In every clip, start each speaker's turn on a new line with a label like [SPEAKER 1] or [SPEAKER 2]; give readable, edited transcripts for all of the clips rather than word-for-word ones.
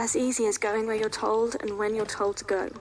[SPEAKER 1] As easy as going where you're told and when you're told to go.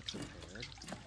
[SPEAKER 2] That's repaired.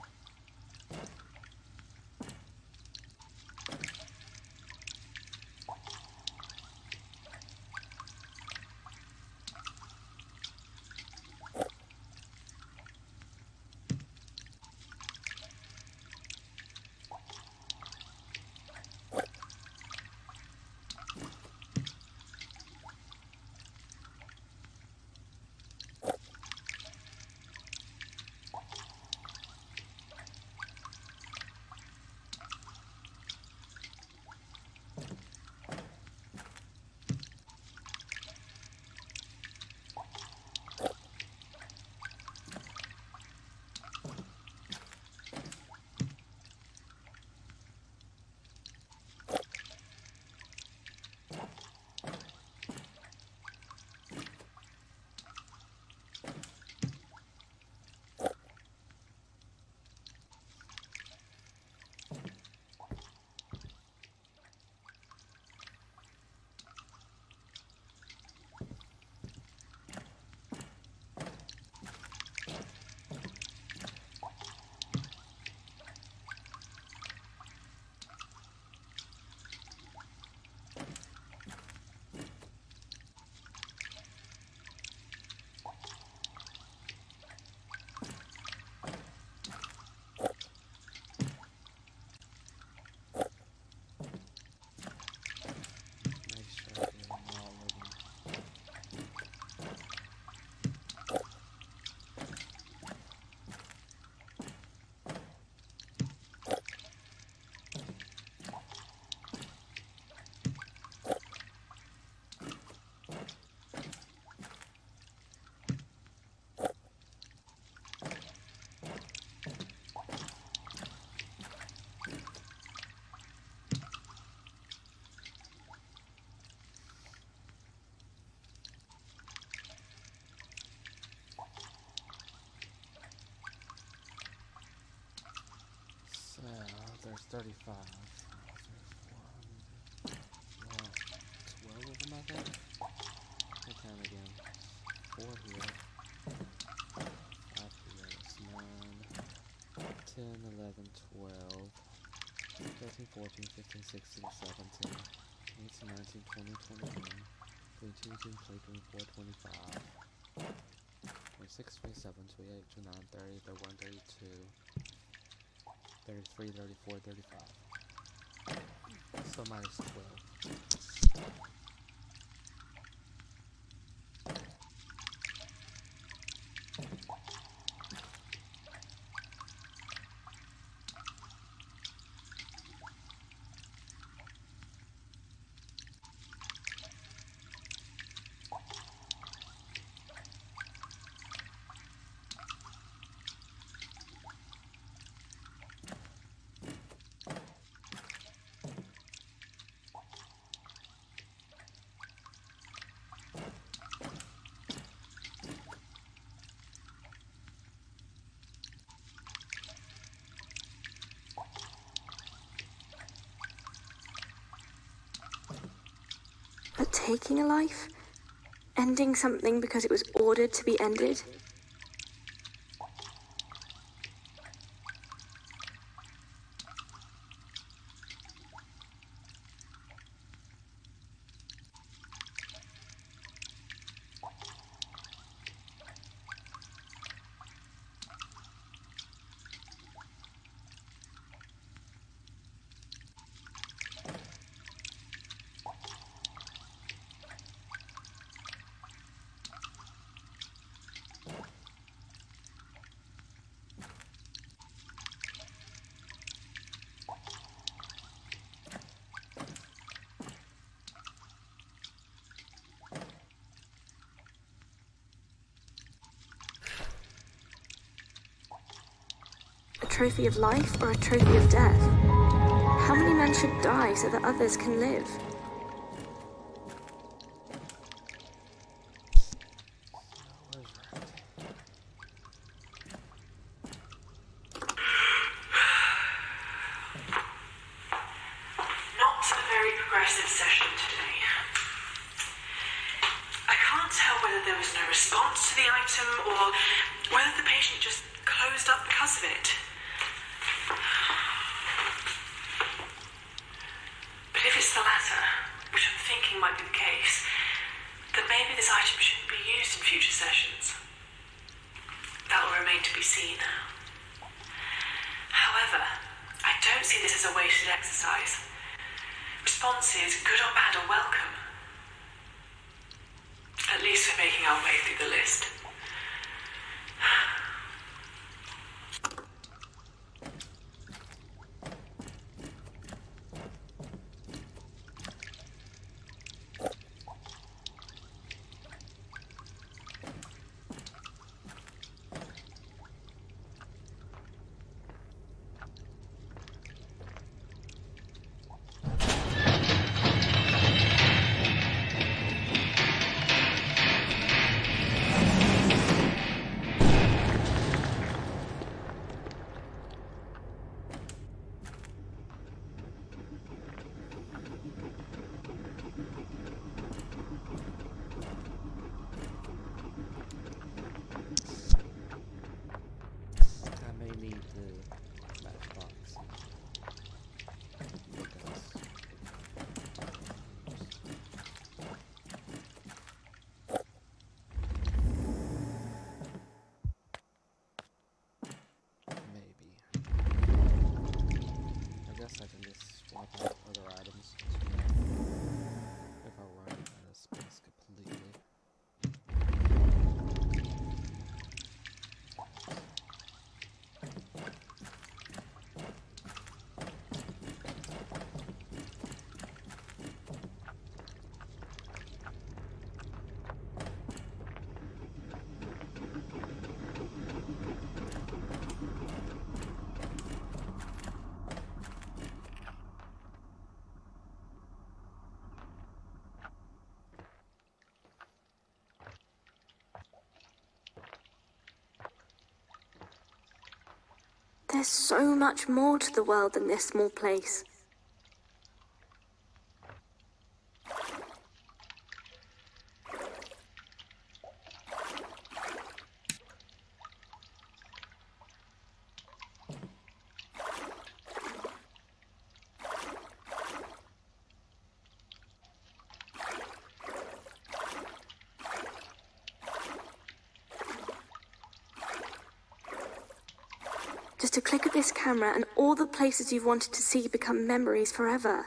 [SPEAKER 2] Make sure I get them all of them. So, there's 35. 12 of them, I think. What time again? 4 here. 5 here. That's 9. 10, 11, 12. 13, 14, 15, 16, 17. 18, 19, 20, 21. 22, 23, 24, 25. 26, 27, 28, 29, 30, 31, 32. 33, 34, 35. So minus 12.
[SPEAKER 1] But taking a life? Ending something because it was ordered to be ended? A trophy of life or a trophy of death? How many men should die so that others can live?
[SPEAKER 3] Not a very progressive session today. I can't tell whether there was no response to the item or whether the patient just closed up because of it. But if it's the latter, which I'm thinking might be the case, then maybe this item shouldn't be used in future sessions. That will remain to be seen. However, I don't see this as a wasted exercise. Responses, good or bad, are welcome. At least we're making our way through the list.
[SPEAKER 2] I may need the matchbox. Look at this. Maybe. I guess I can just swap out other items if I run out of space completely.
[SPEAKER 1] There's so much more to the world than this small place. Just a click of this camera and all the places you've wanted to see become memories forever.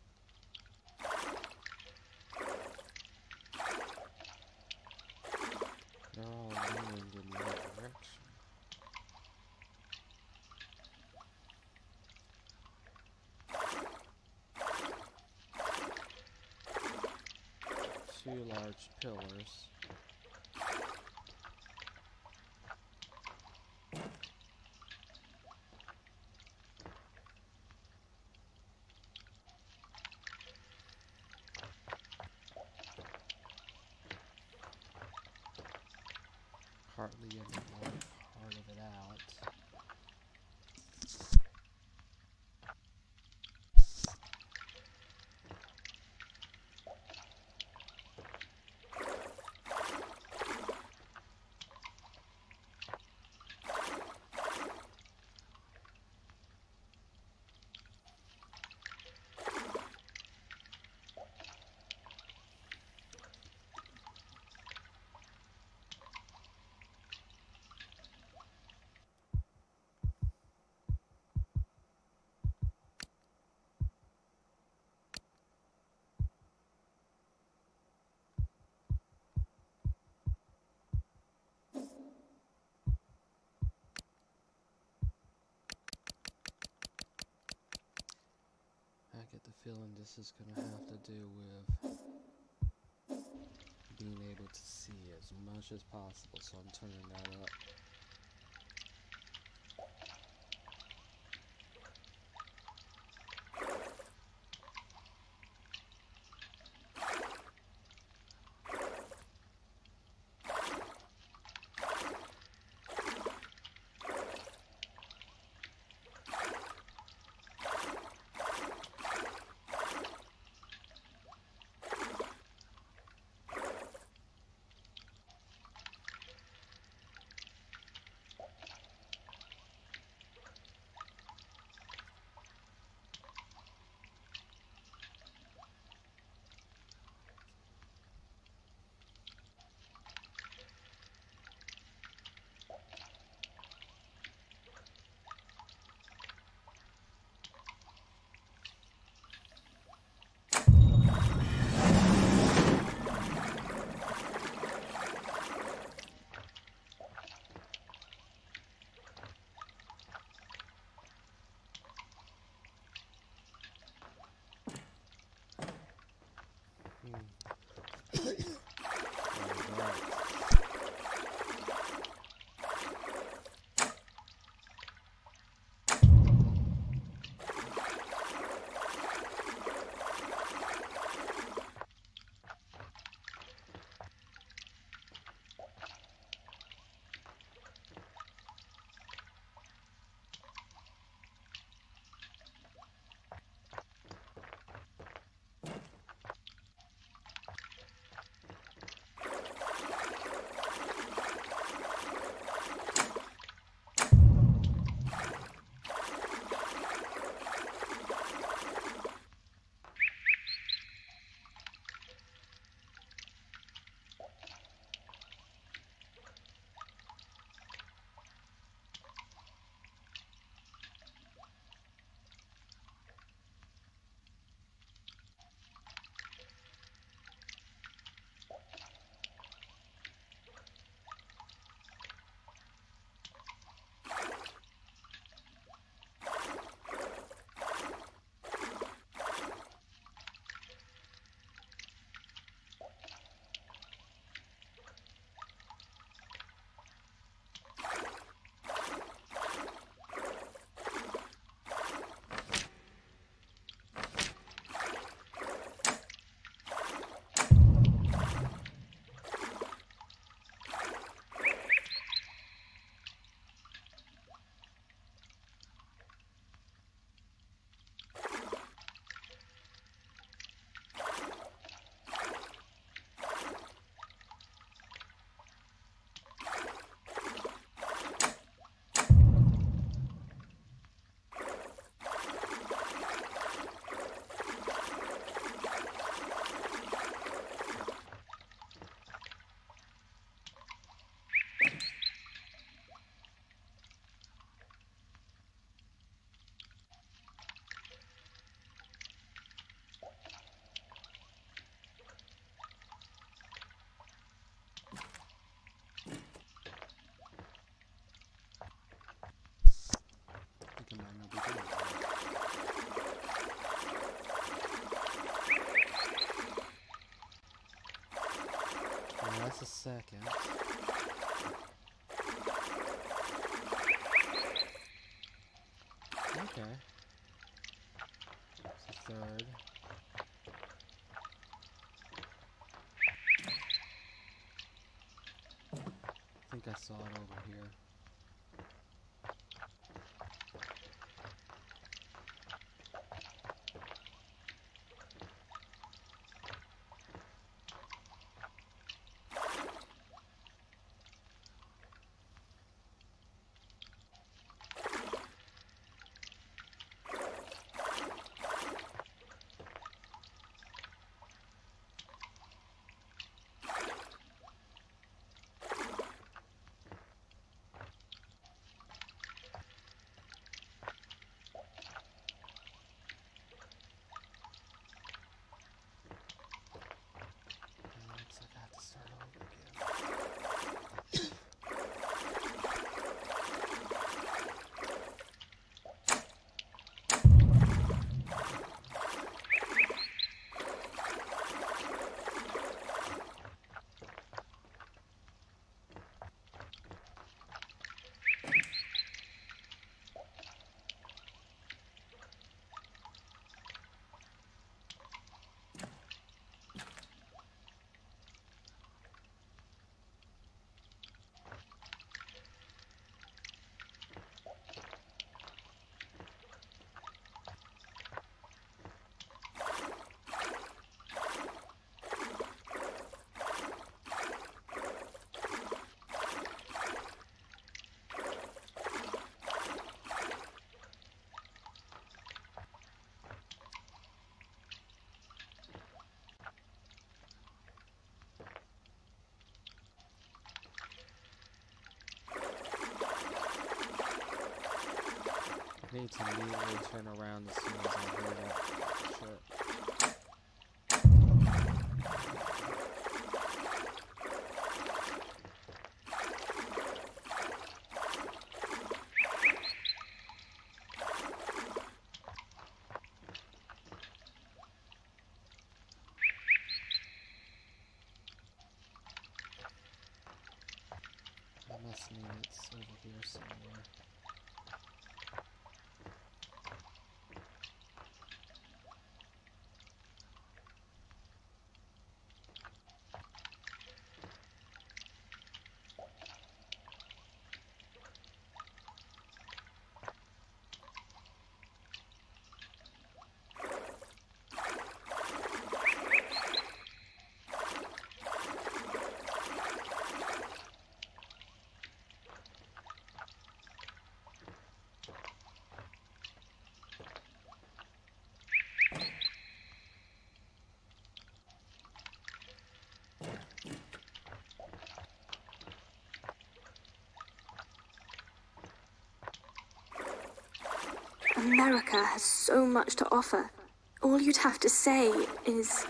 [SPEAKER 2] They're all moving in the right direction. Two large pillars. Hardly any one part of it out. I get the feeling this is gonna have to do with being able to see as much as possible, so I'm turning that up. Alright. I think I might not be doing that. Well, that's a second. Okay. It's a third. I think I saw it over here. Looks like I have to start over again. I need to immediately turn around as soon as I hear that shit. listening. It's over here somewhere.
[SPEAKER 1] America has so much to offer. All you'd have to say is...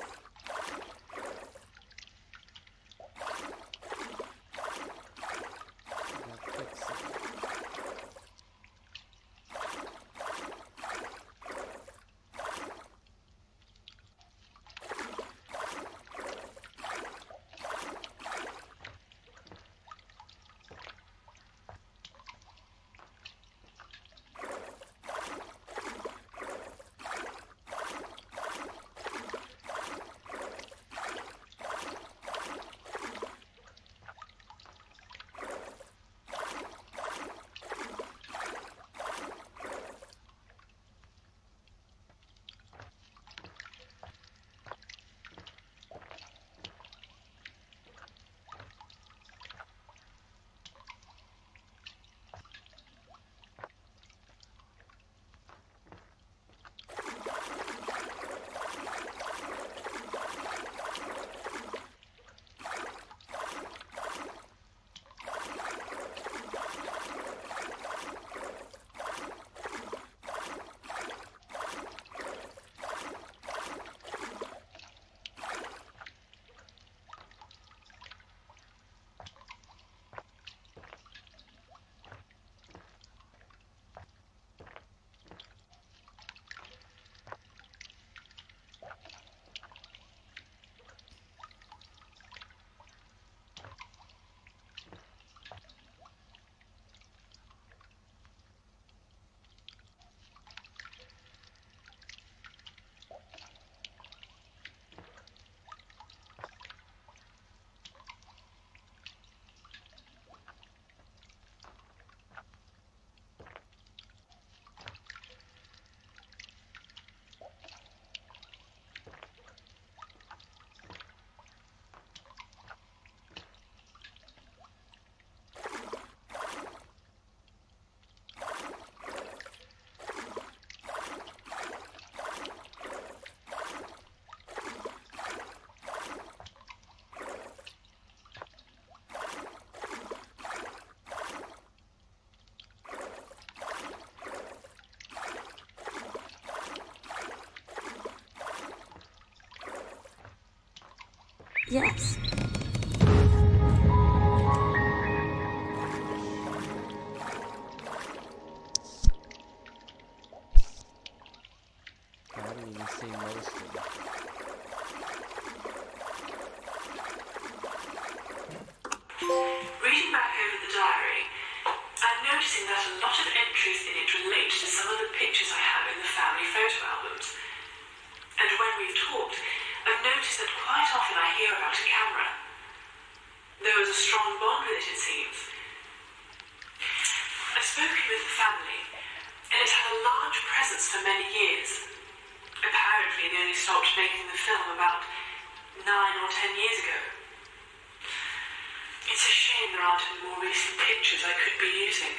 [SPEAKER 1] Yes.
[SPEAKER 2] I haven't even seen most of it.
[SPEAKER 3] Reading back over the diary, I'm noticing that a lot of entries in it relate to some of the pictures I have in the family photo albums. And when we've talked, I've noticed that quite often I hear about a camera. There was a strong bond with it seems. I've spoken with the family, and it's had a large presence for many years. Apparently, they only stopped making the film about 9 or 10 years ago. It's a shame there aren't any more recent pictures I could be using.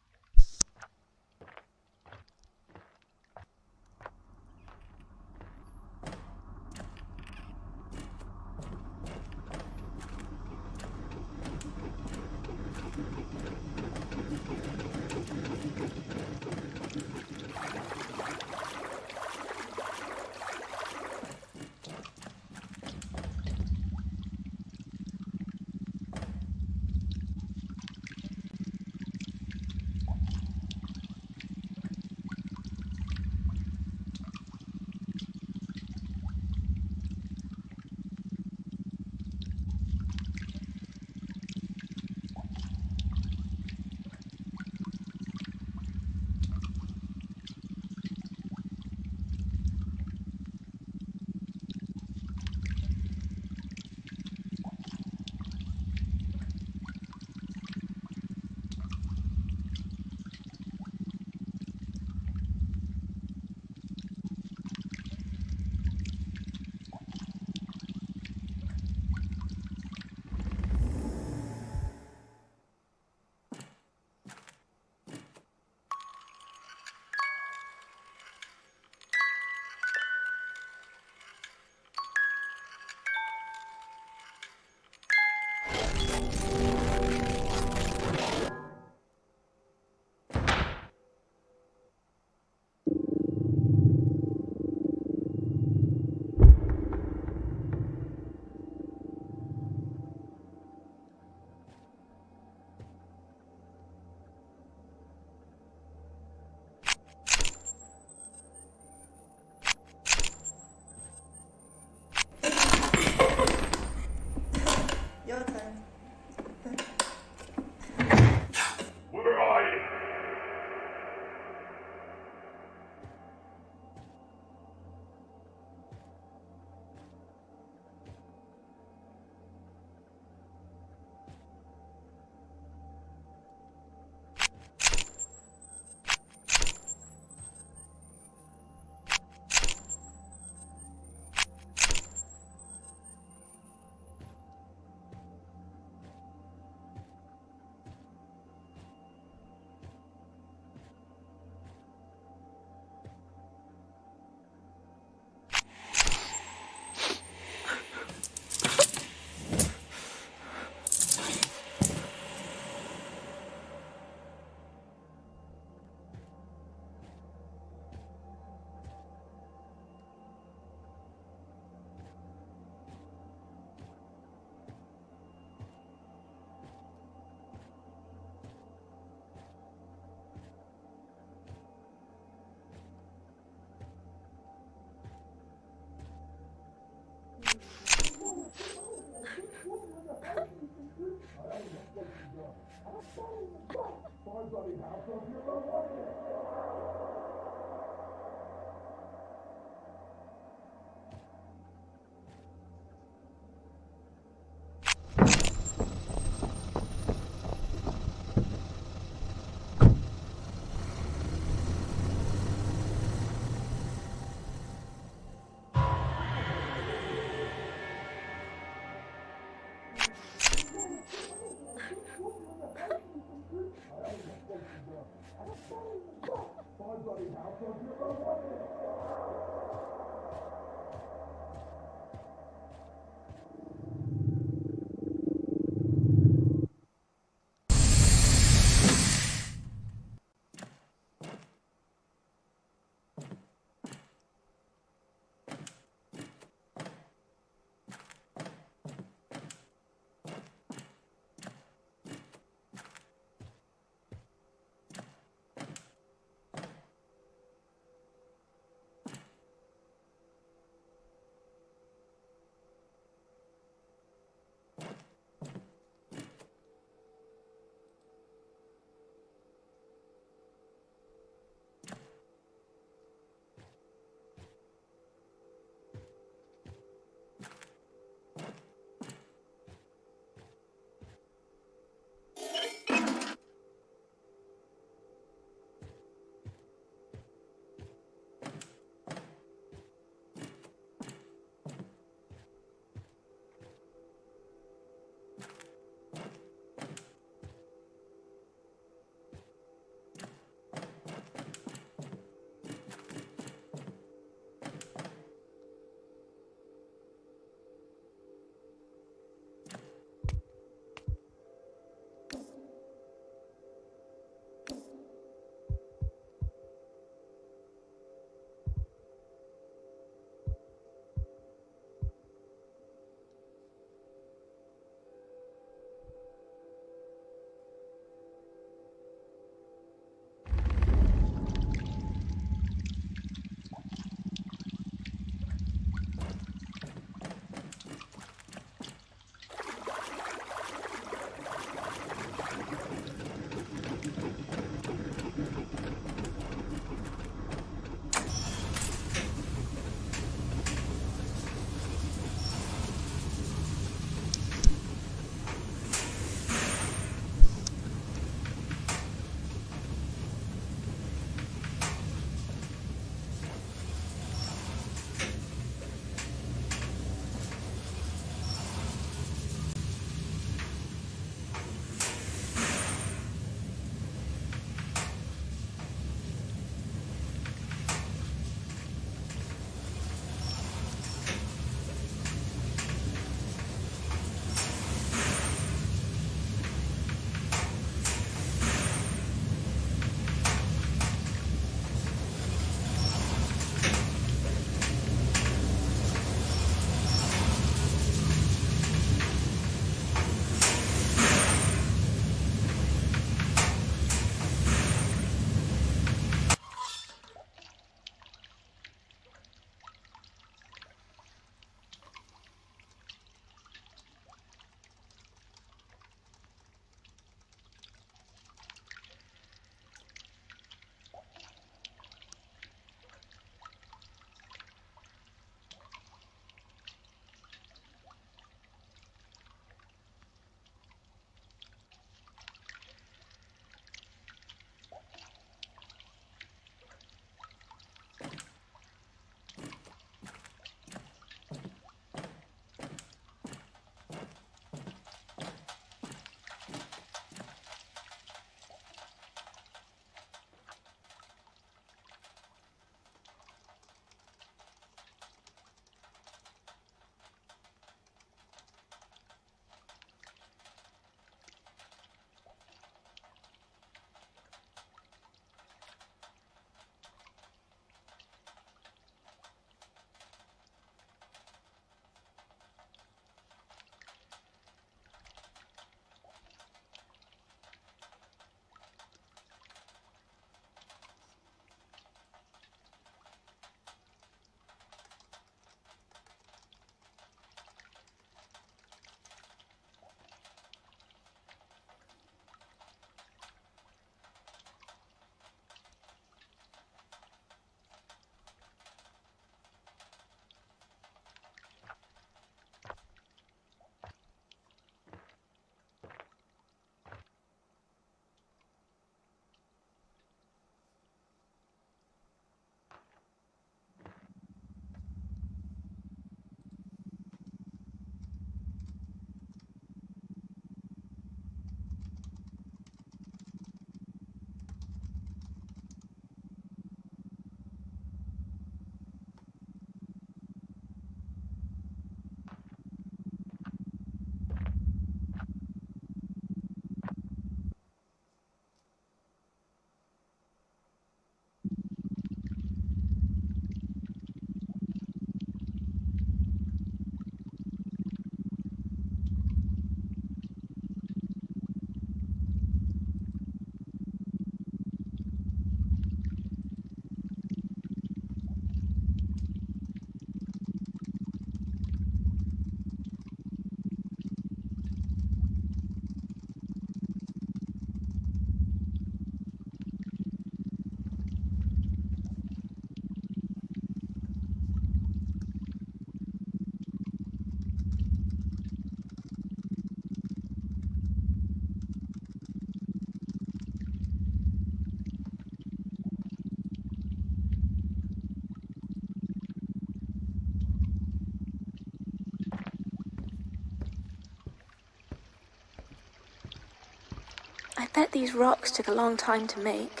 [SPEAKER 1] bet these rocks took a long time to make.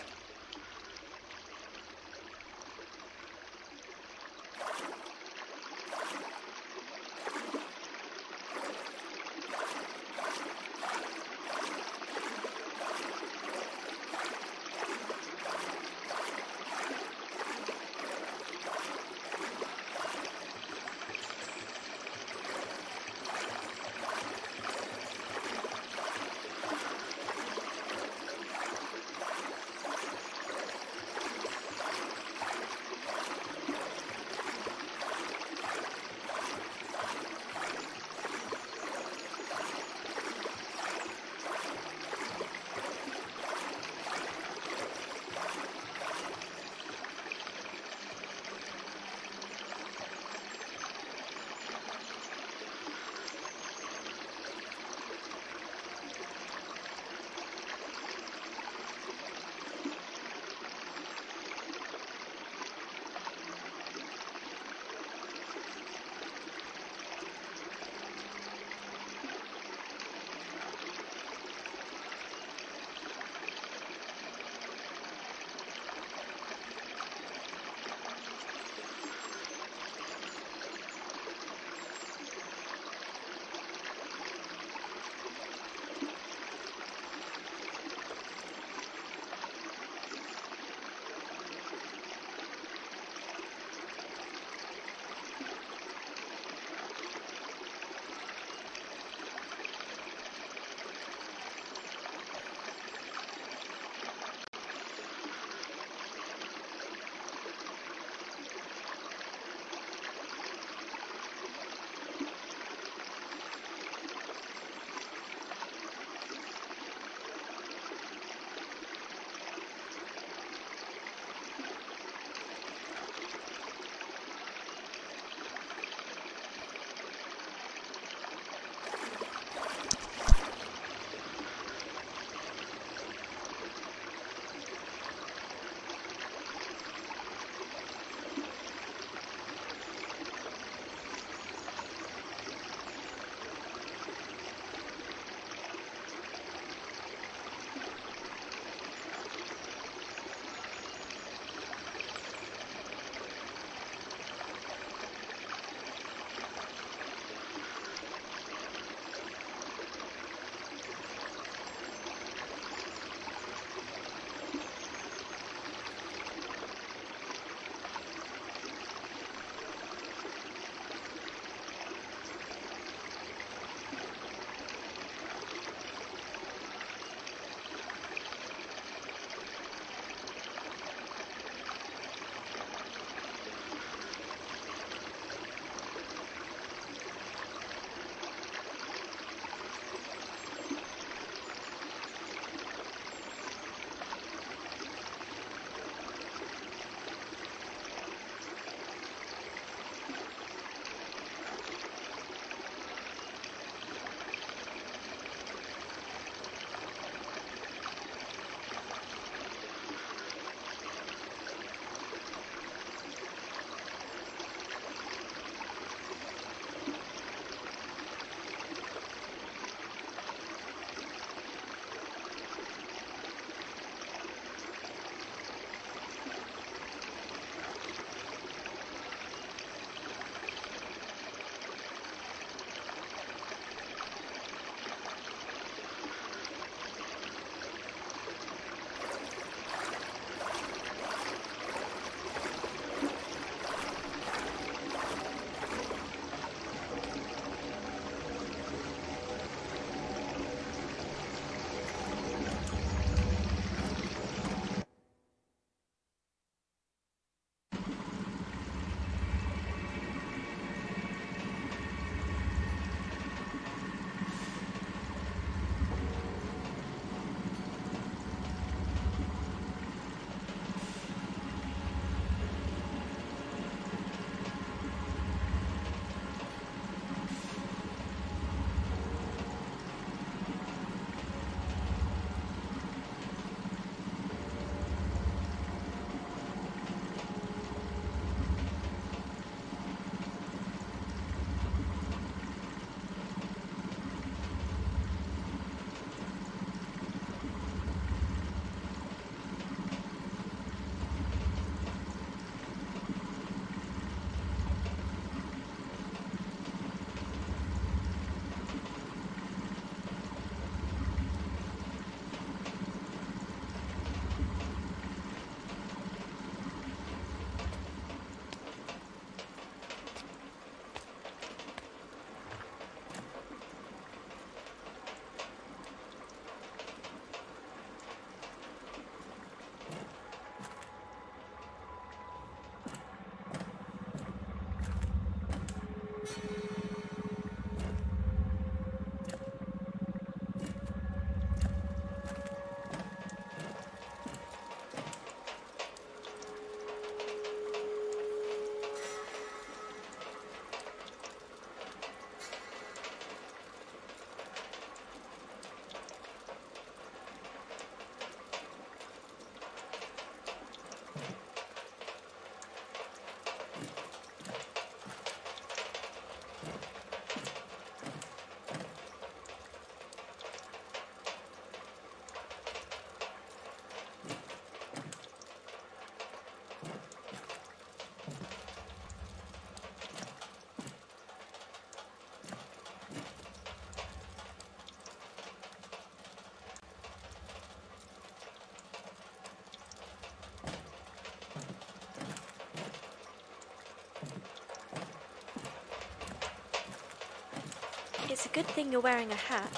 [SPEAKER 1] It's a good thing you're wearing a hat.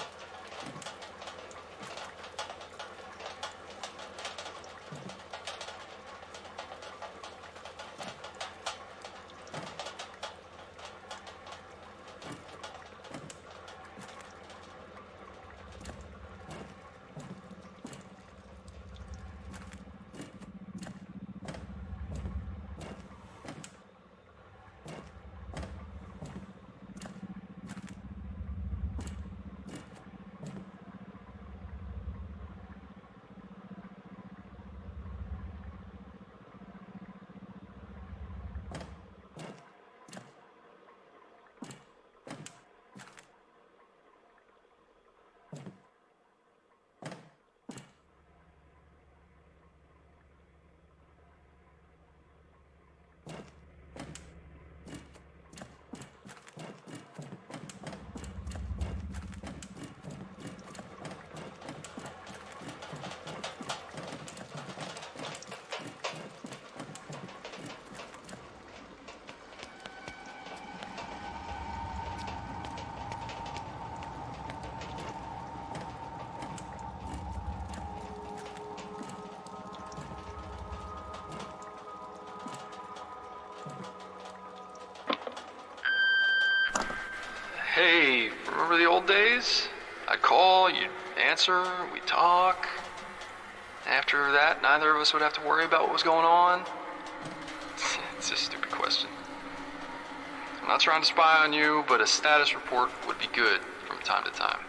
[SPEAKER 4] Hey, remember the old days? I'd call, you'd answer, we'd talk. After that, neither of us would have to worry about what was going on. It's a stupid question. I'm not trying to spy on you, but a status report would be good from time to time.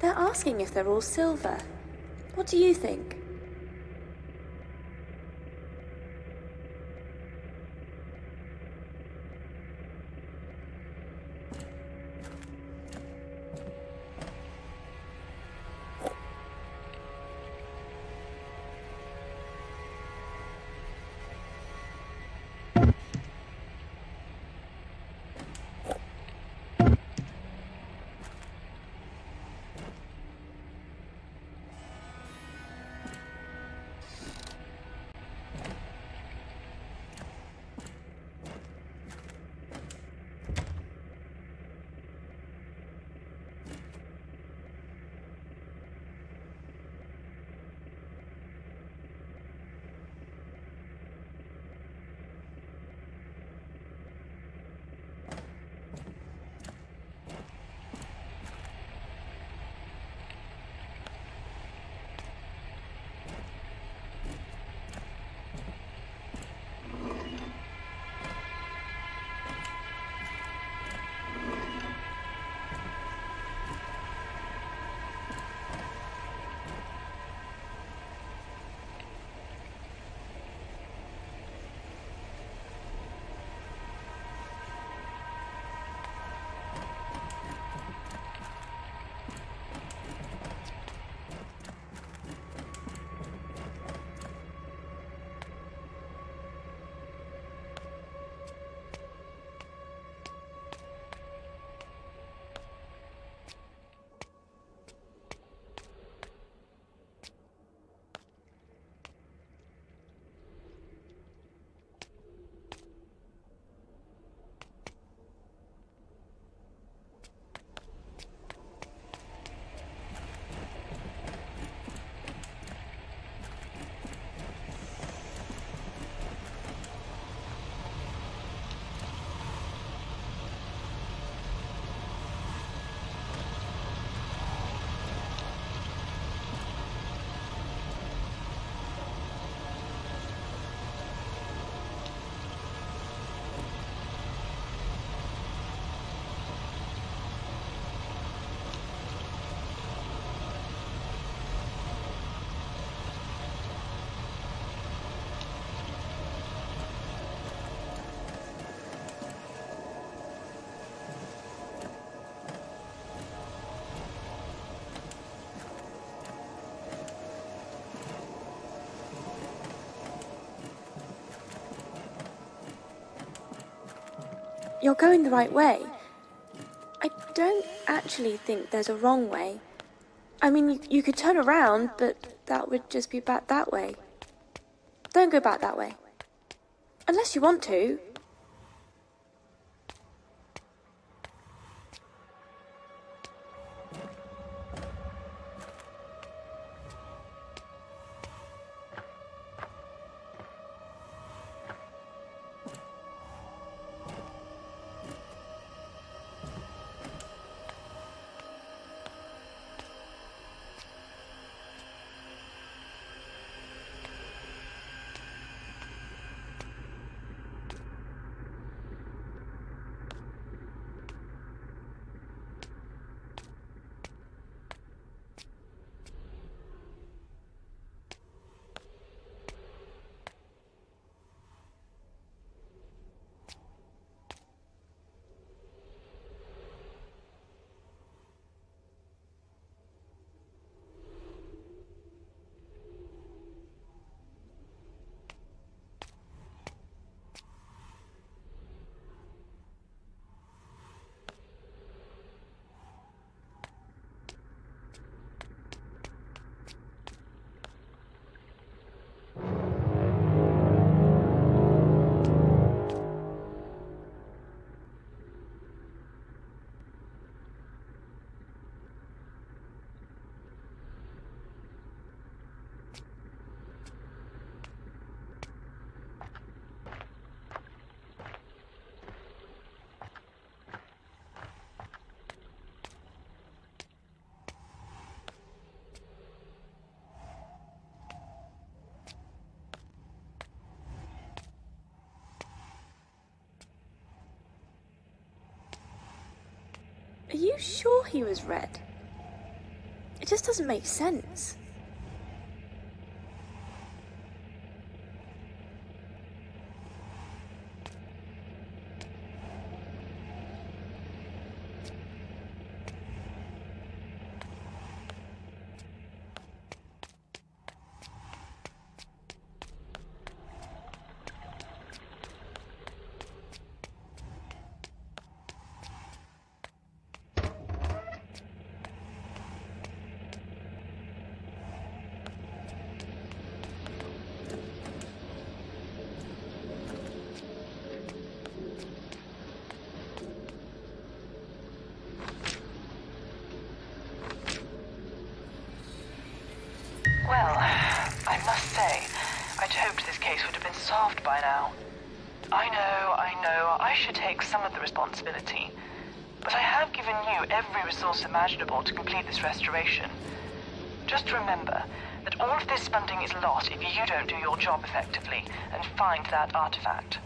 [SPEAKER 1] They're asking if they're all silver. What do you think? You're going the right way. I don't actually think there's a wrong way. I mean, you could turn around, but that would just be back that way. Don't go back that way. Unless you want to. Are you sure he was red? It just doesn't make sense.
[SPEAKER 5] Well, I must say, I'd hoped this case would have been solved by now. I know, I should take some of the responsibility. But I have given you every resource imaginable to complete this restoration. Just remember that all of this funding is lost if you don't do your job effectively and find that artifact.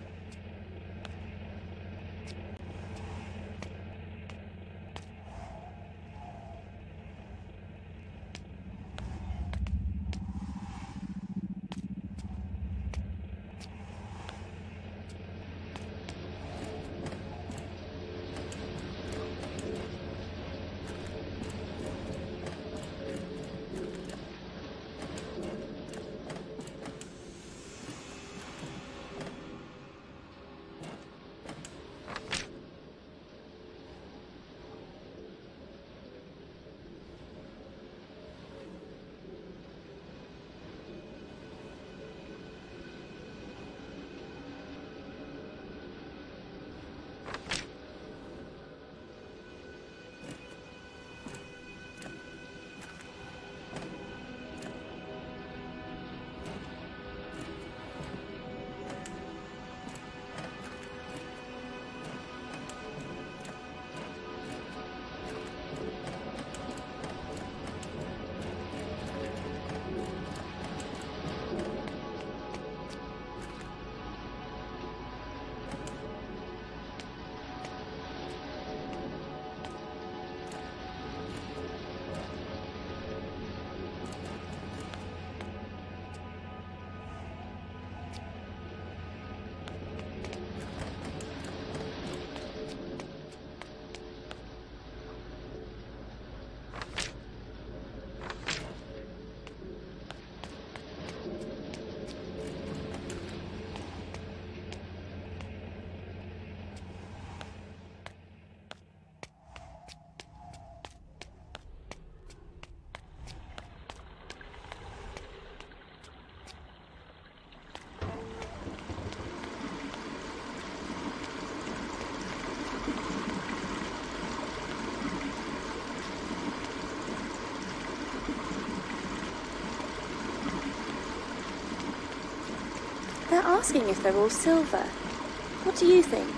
[SPEAKER 1] They're asking if they're all silver. What do you think?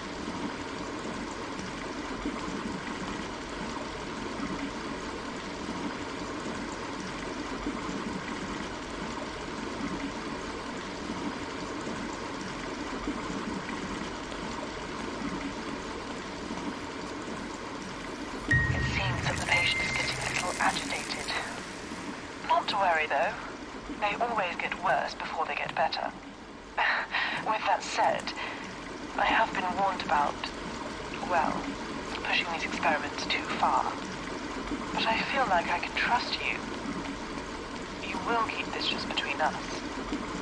[SPEAKER 5] It seems that the patient is getting a little agitated. Not to worry, though. They always get worse before they get better. With that said, I have been warned about, well, pushing these experiments too far. But I feel like I can trust you. You will keep this just between us.